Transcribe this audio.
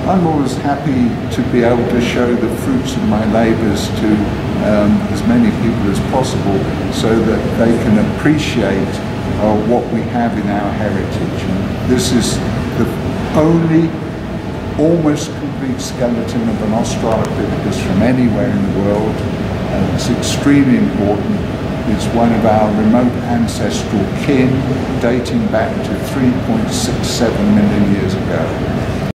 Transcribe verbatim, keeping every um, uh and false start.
I'm always happy to be able to show the fruits of my labours to um, as many people as possible, so that they can appreciate uh, what we have in our heritage. And this is the only almost complete skeleton of an Australopithecus from anywhere in the world. Uh, it's extremely important. It's one of our remote ancestral kin, dating back to three point six seven million years ago.